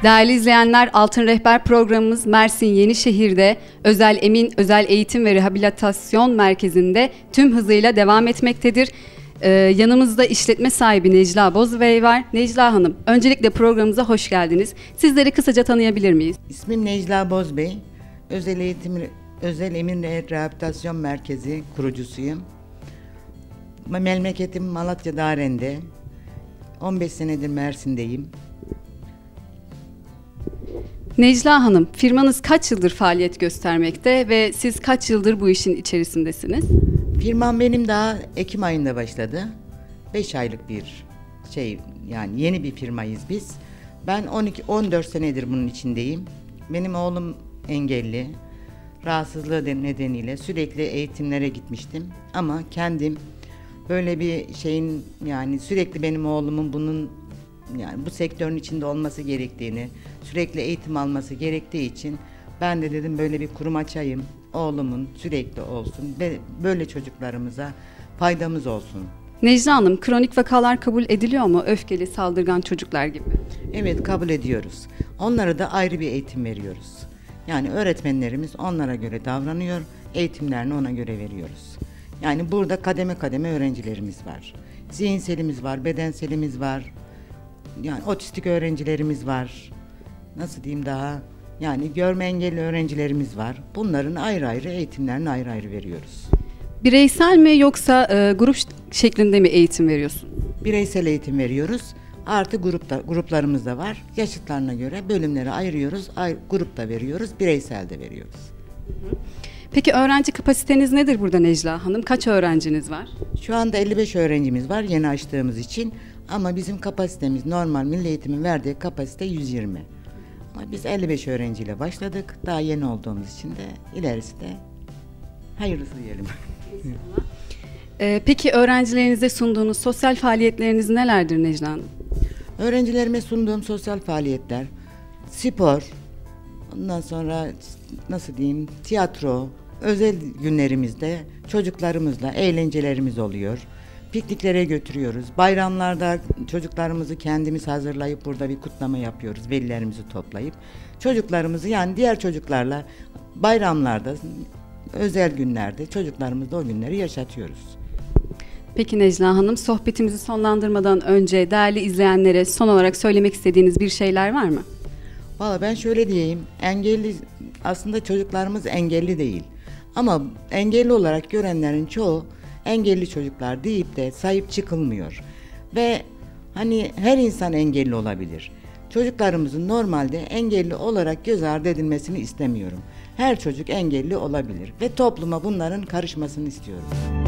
Değerli izleyenler, Altın Rehber programımız Mersin Yenişehir'de Özel Emin Özel Eğitim ve Rehabilitasyon Merkezi'nde tüm hızıyla devam etmektedir. Yanımızda işletme sahibi Necla Bozbey var. Necla Hanım, öncelikle programımıza hoş geldiniz. Sizleri kısaca tanıyabilir miyiz? İsmim Necla Bozbey. Özel Emin Rehabilitasyon Merkezi kurucusuyum. Memleketim Malatya Daren'de. 15 senedir Mersin'deyim. Necla Hanım, firmanız kaç yıldır faaliyet göstermekte ve siz kaç yıldır bu işin içerisindesiniz? Firmam benim daha Ekim ayında başladı. 5 aylık bir yani yeni bir firmayız biz. Ben 14 senedir bunun içindeyim. Benim oğlum engelli. Rahatsızlığı nedeniyle sürekli eğitimlere gitmiştim. Ama kendim böyle bir şeyin yani sürekli benim oğlumun bu sektörün içinde olması gerektiğini, sürekli eğitim alması gerektiği için ben de dedim böyle bir kurum açayım. Oğlumun sürekli olsun ve böyle çocuklarımıza faydamız olsun. Necla Hanım, kronik vakalar kabul ediliyor mu? Öfkeli, saldırgan çocuklar gibi. Evet, kabul ediyoruz. Onlara da ayrı bir eğitim veriyoruz. Yani öğretmenlerimiz onlara göre davranıyor, eğitimlerini ona göre veriyoruz. Yani burada kademe kademe öğrencilerimiz var. Zihinselimiz var, bedenselimiz var. Yani otistik öğrencilerimiz var. Nasıl diyeyim daha? Yani görme engelli öğrencilerimiz var. Bunların ayrı ayrı eğitimlerini ayrı ayrı veriyoruz. Bireysel mi yoksa grup şeklinde mi eğitim veriyorsun? Bireysel eğitim veriyoruz. Artı gruplarımız da var. Yaşıtlarına göre bölümleri ayırıyoruz. Grupta veriyoruz, bireysel de veriyoruz. Peki öğrenci kapasiteniz nedir burada Necla Hanım? Kaç öğrenciniz var? Şu anda 55 öğrencimiz var yeni açtığımız için. Ama bizim kapasitemiz normal Milli Eğitim'in verdiği kapasite 120. Ama biz 55 öğrenciyle başladık. Daha yeni olduğumuz için de ilerisi de hayırlısı diyelim. Peki öğrencilerinize sunduğunuz sosyal faaliyetleriniz nelerdir Necla Hanım? Öğrencilerime sunduğum sosyal faaliyetler, spor, ondan sonra tiyatro, özel günlerimizde çocuklarımızla eğlencelerimiz oluyor. Pikniklere götürüyoruz. Bayramlarda çocuklarımızı kendimiz hazırlayıp burada bir kutlama yapıyoruz. Velilerimizi toplayıp. Çocuklarımızı yani diğer çocuklarla bayramlarda, özel günlerde çocuklarımızla o günleri yaşatıyoruz. Peki Necla Hanım, sohbetimizi sonlandırmadan önce değerli izleyenlere son olarak söylemek istediğiniz bir şeyler var mı? Valla ben şöyle diyeyim, aslında çocuklarımız engelli değil. Ama engelli olarak görenlerin çoğu engelli çocuklar deyip de sahip çıkılmıyor. Ve hani her insan engelli olabilir. Çocuklarımızın normalde engelli olarak göz ardı edilmesini istemiyorum. Her çocuk engelli olabilir ve topluma bunların karışmasını istiyorum.